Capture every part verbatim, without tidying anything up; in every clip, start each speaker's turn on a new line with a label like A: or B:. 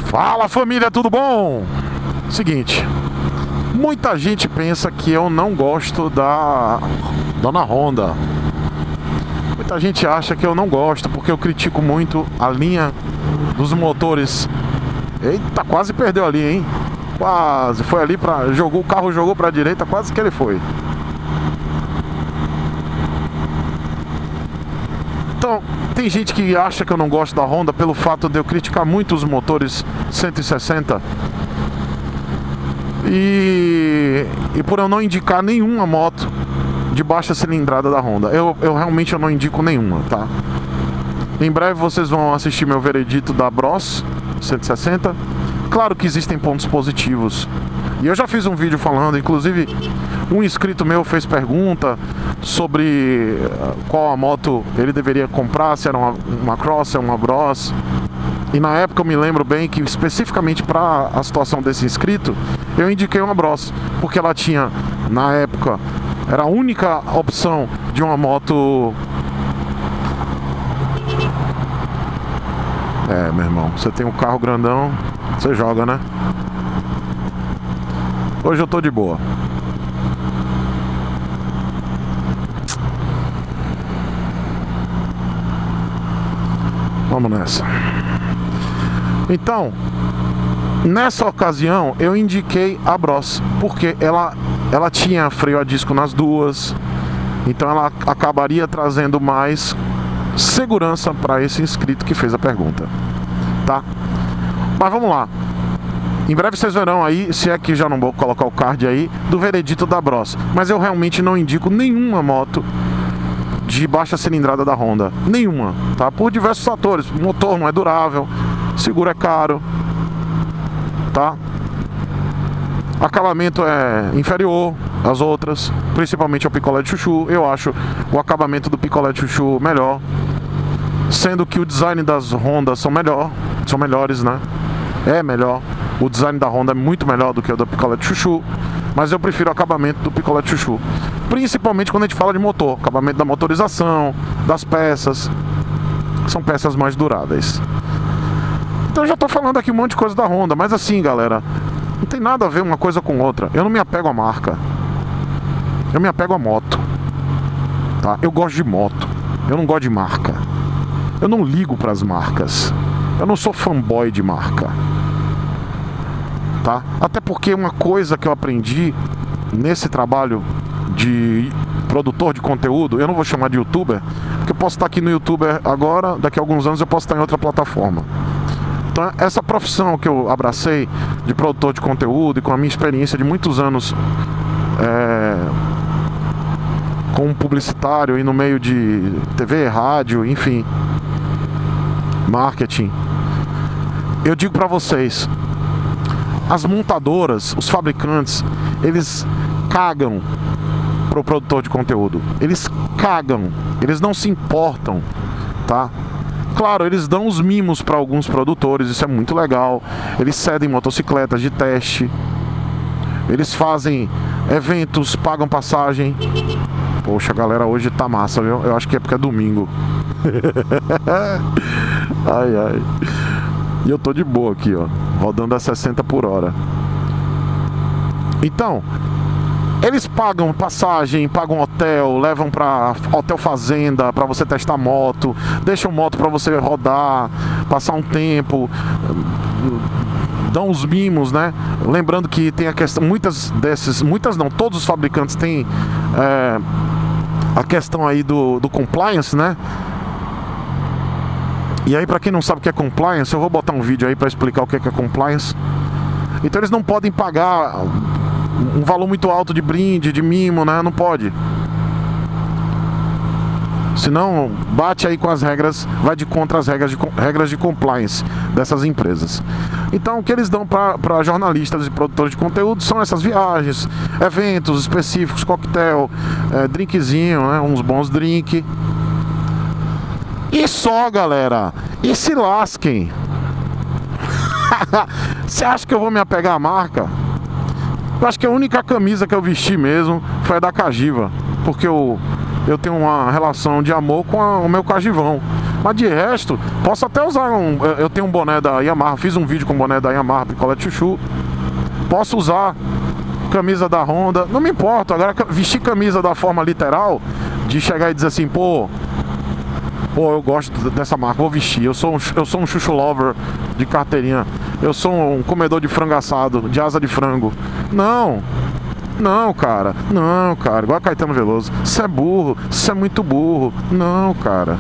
A: Fala família, tudo bom? Seguinte, muita gente pensa que eu não gosto da Dona Honda. Muita gente acha que eu não gosto porque eu critico muito a linha dos motores. Eita, quase perdeu ali, hein? Quase, foi ali pra... jogou, o carro jogou pra direita, quase que ele foi. Então, tem gente que acha que eu não gosto da Honda pelo fato de eu criticar muito os motores cento e sessenta e, e por eu não indicar nenhuma moto de baixa cilindrada da Honda. Eu, eu realmente eu não indico nenhuma, tá? Em breve vocês vão assistir meu veredito da Bros cento e sessenta. Claro que existem pontos positivos. E eu já fiz um vídeo falando, inclusive um inscrito meu fez pergunta sobre qual a moto ele deveria comprar, se era uma, uma Cross, uma Bros. E na época eu me lembro bem que especificamente para a situação desse inscrito, eu indiquei uma Bros, porque ela tinha, na época, era a única opção de uma moto... É, meu irmão, você tem um carro grandão, você joga, né? Hoje eu tô de boa. Vamos nessa. Então, nessa ocasião eu indiquei a Bros, porque ela, ela tinha freio a disco nas duas. Então ela acabaria trazendo mais segurança para esse inscrito que fez a pergunta, tá? Mas vamos lá. Em breve vocês verão aí, se é que já não vou colocar o card aí, do veredito da Bros. Mas eu realmente não indico nenhuma moto de baixa cilindrada da Honda. Nenhuma, tá? Por diversos fatores. O motor não é durável, seguro é caro, tá? Acabamento é inferior às outras, principalmente ao picolé de chuchu. Eu acho o acabamento do picolé de chuchu melhor, sendo que o design das Hondas são melhor, são melhores, né? É melhor. O design da Honda é muito melhor do que o do picolé de chuchu, mas eu prefiro o acabamento do picolé de chuchu, principalmente quando a gente fala de motor, acabamento da motorização, das peças, são peças mais duráveis. Então eu já tô falando aqui um monte de coisa da Honda, mas assim, galera, não tem nada a ver uma coisa com outra. Eu não me apego à marca, eu me apego à moto, tá? Eu gosto de moto, eu não gosto de marca. Eu não ligo para as marcas, eu não sou fanboy de marca, tá? Até porque uma coisa que eu aprendi nesse trabalho de produtor de conteúdo, eu não vou chamar de youtuber, porque eu posso estar aqui no YouTube agora, daqui a alguns anos eu posso estar em outra plataforma. Então essa profissão que eu abracei de produtor de conteúdo e com a minha experiência de muitos anos é, como publicitário e no meio de T V, rádio, enfim, marketing, eu digo pra vocês, as montadoras, os fabricantes, eles cagam pro produtor de conteúdo. Eles cagam, eles não se importam, tá? Claro, eles dão os mimos para alguns produtores, isso é muito legal. Eles cedem motocicletas de teste, eles fazem eventos, pagam passagem. Poxa, a galera hoje tá massa, viu? Eu acho que é porque é domingo. Ai, ai. E eu tô de boa aqui, ó, rodando a sessenta por hora. Então, eles pagam passagem, pagam hotel, levam pra hotel fazenda pra você testar moto, deixam moto pra você rodar, passar um tempo, dão os mimos, né? Lembrando que tem a questão, muitas desses, muitas não, todos os fabricantes têm é, a questão aí do, do compliance, né? E aí, pra quem não sabe o que é compliance, eu vou botar um vídeo aí pra explicar o que é, que é compliance. Então eles não podem pagar um valor muito alto de brinde, de mimo, né? Não pode. Senão bate aí com as regras, vai de contra as regras de, regras de compliance dessas empresas. Então o que eles dão para jornalistas e produtores de conteúdo são essas viagens, eventos específicos, coquetel, é, drinkzinho, né? Uns bons drinks. E só, galera. E se lasquem. Você acha que eu vou me apegar à marca? Eu acho que a única camisa que eu vesti mesmo foi a da Cagiva, porque eu, eu tenho uma relação de amor com a, o meu Cagivão. Mas de resto, posso até usar um... Eu tenho um boné da Yamaha, fiz um vídeo com o boné da Yamaha, picolé de chuchu. Posso usar camisa da Honda, não me importa. Agora, vestir camisa da forma literal, de chegar e dizer assim, pô, pô, eu gosto dessa marca, vou vestir. Eu sou um, eu sou um chuchu lover de carteirinha. Eu sou um comedor de frango assado, de asa de frango. Não, não, cara, não, cara. Igual a Caetano Veloso. Você é burro, você é muito burro. Não, cara.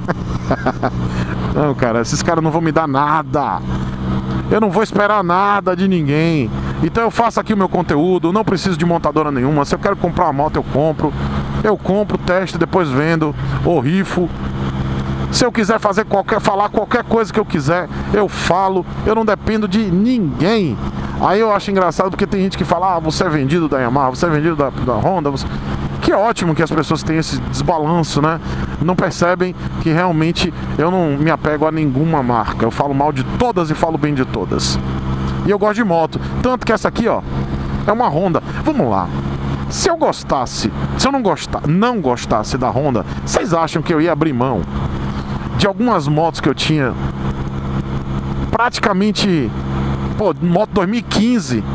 A: Não, cara, esses caras não vão me dar nada. Eu não vou esperar nada de ninguém. Então eu faço aqui o meu conteúdo, não preciso de montadora nenhuma. Se eu quero comprar uma moto, eu compro. Eu compro, testo, depois vendo, ou rifo. Se eu quiser fazer qualquer, falar qualquer coisa que eu quiser, eu falo. Eu não dependo de ninguém. Aí eu acho engraçado porque tem gente que fala, ah, você é vendido da Yamaha, você é vendido da, da Honda. Você... Que ótimo que as pessoas têm esse desbalanço, né? Não percebem que realmente eu não me apego a nenhuma marca. Eu falo mal de todas e falo bem de todas. E eu gosto de moto. Tanto que essa aqui, ó, é uma Honda. Vamos lá. Se eu gostasse, se eu não gostar, não gostasse da Honda, vocês acham que eu ia abrir mão de algumas motos que eu tinha? Praticamente, pô, moto dois mil e quinze,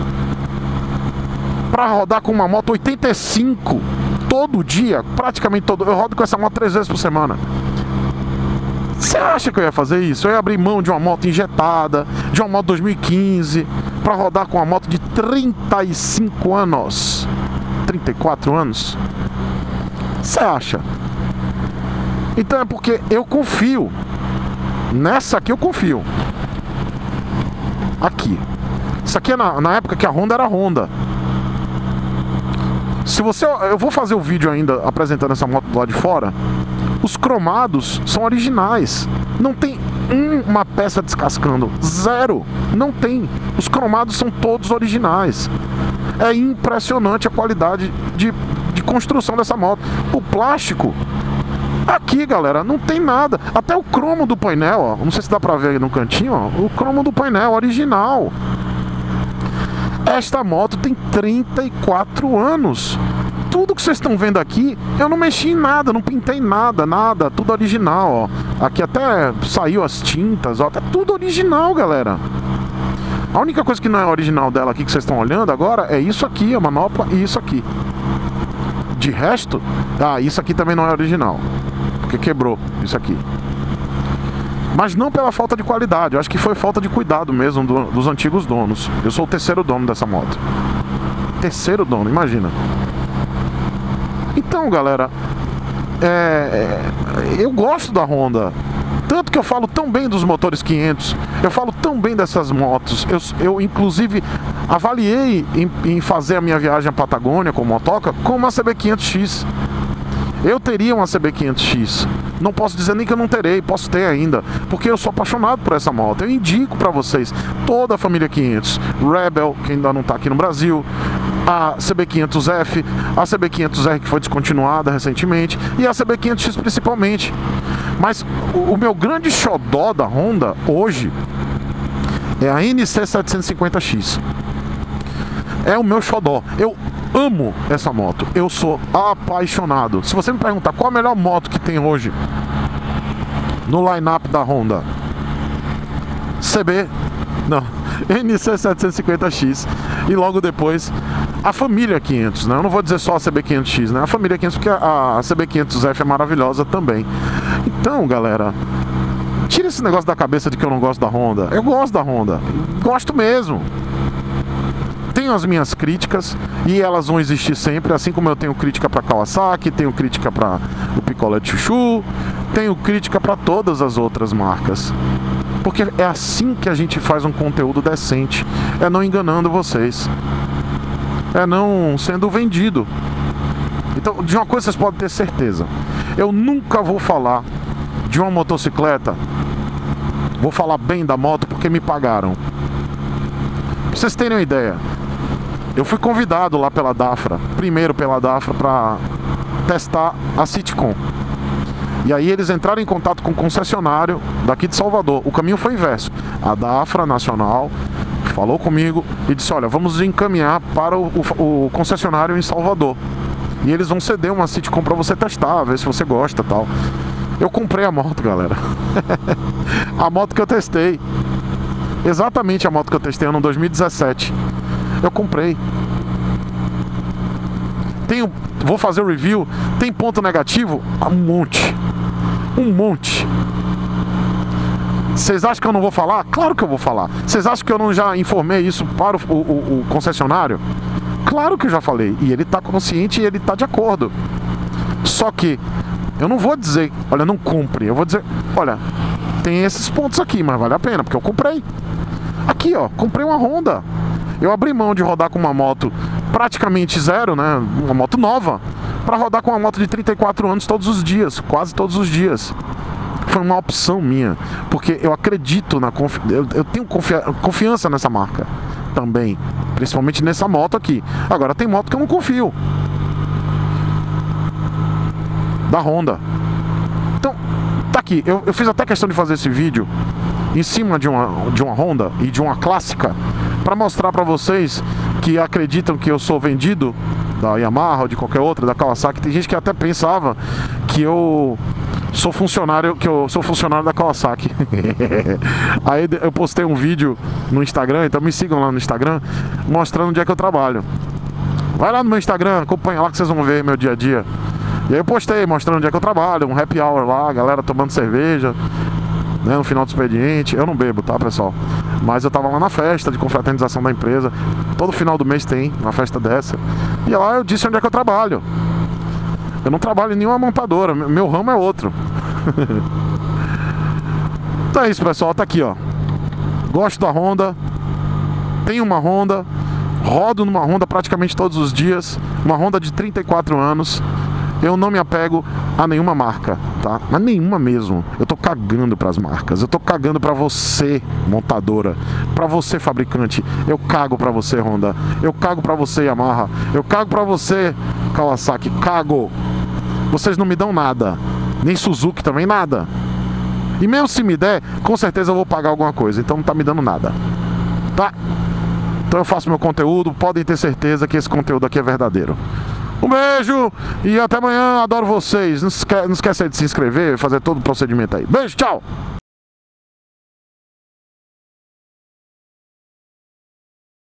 A: pra rodar com uma moto oitenta e cinco todo dia, praticamente todo. Eu rodo com essa moto três vezes por semana. Você acha que eu ia fazer isso? Eu ia abrir mão de uma moto injetada, de uma moto dois mil e quinze, pra rodar com uma moto de trinta e cinco anos, trinta e quatro anos? Você acha? Então é porque eu confio. Nessa aqui eu confio. Aqui. Isso aqui é na, na época que a Honda era Honda. Se você... Eu vou fazer o vídeo ainda apresentando essa moto do lado de fora. Os cromados são originais. Não tem uma peça descascando. Zero. Não tem. Os cromados são todos originais. É impressionante a qualidade de, de construção dessa moto. O plástico... Aqui, galera, não tem nada. Até o cromo do painel, ó. Não sei se dá pra ver aí no cantinho, ó. O cromo do painel original. Esta moto tem trinta e quatro anos. Tudo que vocês estão vendo aqui, eu não mexi em nada, não pintei nada, nada, tudo original, ó. Aqui até saiu as tintas, ó. Tá tudo original, galera. A única coisa que não é original dela aqui que vocês estão olhando agora é isso aqui, a manopla e isso aqui. De resto, ah, isso aqui também não é original, porque quebrou isso aqui. Mas não pela falta de qualidade, eu acho que foi falta de cuidado mesmo do, dos antigos donos. Eu sou o terceiro dono dessa moto. Terceiro dono, imagina. Então, galera, é, eu gosto da Honda. Tanto que eu falo tão bem dos motores quinhentos, eu falo tão bem dessas motos. Eu, eu inclusive, avaliei em, em fazer a minha viagem à Patagônia com motoca com uma C B quinhentos X. Eu teria uma C B quinhentos X. Não posso dizer nem que eu não terei, posso ter ainda, porque eu sou apaixonado por essa moto. Eu indico para vocês toda a família quinhentos, Rebel, que ainda não está aqui no Brasil, a C B quinhentos F, a C B quinhentos R que foi descontinuada recentemente e a C B quinhentos X principalmente. Mas o, o meu grande xodó da Honda hoje é a N C setecentos e cinquenta X. É o meu xodó. Eu amo essa moto. Eu sou apaixonado. Se você me perguntar qual a melhor moto que tem hoje no line-up da Honda, C B, não, N C setecentos e cinquenta X. E logo depois a família quinhentos, né? Eu não vou dizer só a C B quinhentos X, né? A família quinhentos, porque a, a C B quinhentos F é maravilhosa também. Então, galera, tira esse negócio da cabeça de que eu não gosto da Honda. Eu gosto da Honda, gosto mesmo. Tenho as minhas críticas e elas vão existir sempre, assim como eu tenho crítica para Kawasaki, tenho crítica para o picolé de chuchu, tenho crítica para todas as outras marcas. Porque é assim que a gente faz um conteúdo decente, é não enganando vocês, é não sendo vendido. Então, de uma coisa vocês podem ter certeza, eu nunca vou falar de uma motocicleta, vou falar bem da moto porque me pagaram. Pra vocês terem uma ideia, eu fui convidado lá pela Dafra, primeiro pela Dafra, para testar a Citicon. E aí eles entraram em contato com o concessionário daqui de Salvador. O caminho foi inverso. A Dafra Nacional falou comigo e disse, olha, vamos encaminhar para o, o, o concessionário em Salvador. E eles vão ceder uma Citicon para você testar, ver se você gosta e tal. Eu comprei a moto, galera. A moto que eu testei. Exatamente a moto que eu testei no dois mil e dezessete. Eu comprei. Tenho, vou fazer o review. Tem ponto negativo? Um monte. Um monte. Vocês acham que eu não vou falar? Claro que eu vou falar. Vocês acham que eu não já informei isso para o, o, o concessionário? Claro que eu já falei. E ele está consciente e ele está de acordo. Só que eu não vou dizer, olha, não compre. Eu vou dizer, olha, tem esses pontos aqui, mas vale a pena, porque eu comprei. Aqui, ó, comprei uma Honda. Eu abri mão de rodar com uma moto praticamente zero, né? Uma moto nova, para rodar com uma moto de trinta e quatro anos todos os dias, quase todos os dias. Foi uma opção minha, porque eu acredito na confi... eu, eu tenho confi... confiança nessa marca também, principalmente nessa moto aqui. Agora tem moto que eu não confio, da Honda. Então, tá aqui, eu, eu fiz até questão de fazer esse vídeo em cima de uma, de uma Honda e de uma clássica, para mostrar para vocês que acreditam que eu sou vendido da Yamaha ou de qualquer outra, da Kawasaki. Tem gente que até pensava que eu sou funcionário, que eu sou funcionário da Kawasaki. Aí eu postei um vídeo no Instagram, então me sigam lá no Instagram, mostrando onde é que eu trabalho. Vai lá no meu Instagram, acompanha lá que vocês vão ver meu dia a dia. E aí eu postei mostrando onde é que eu trabalho, um happy hour lá, a galera tomando cerveja, né, no final do expediente. Eu não bebo, tá, pessoal? Mas eu tava lá na festa de confraternização da empresa. Todo final do mês tem uma festa dessa. E lá eu disse onde é que eu trabalho. Eu não trabalho em nenhuma montadora, meu ramo é outro. Então é isso, pessoal, tá aqui, ó. Gosto da Honda. Tenho uma Honda. Rodo numa Honda praticamente todos os dias. Uma Honda de trinta e quatro anos. Eu não me apego a nenhuma marca, tá? Mas nenhuma mesmo. Eu tô cagando pras marcas. Eu tô cagando pra você, montadora. Pra você, fabricante. Eu cago pra você, Honda. Eu cago pra você, Yamaha. Eu cago pra você, Kawasaki. Cago. Vocês não me dão nada. Nem Suzuki também, nada. E mesmo se me der, com certeza eu vou pagar alguma coisa. Então não tá me dando nada, tá? Então eu faço meu conteúdo. Podem ter certeza que esse conteúdo aqui é verdadeiro. Um beijo e até amanhã. Adoro vocês. Não esque- não esquece de se inscrever, fazer todo o procedimento aí. Beijo, tchau!